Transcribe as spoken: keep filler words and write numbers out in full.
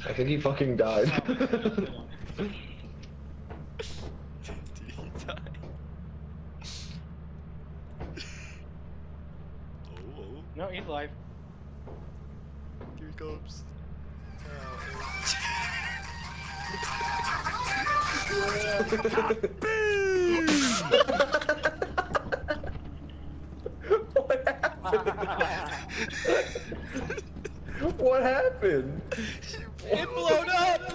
I think he fucking died. Did he die? Oh, oh. No, he's alive. Here he comes. What happened? What happened? It blowed up!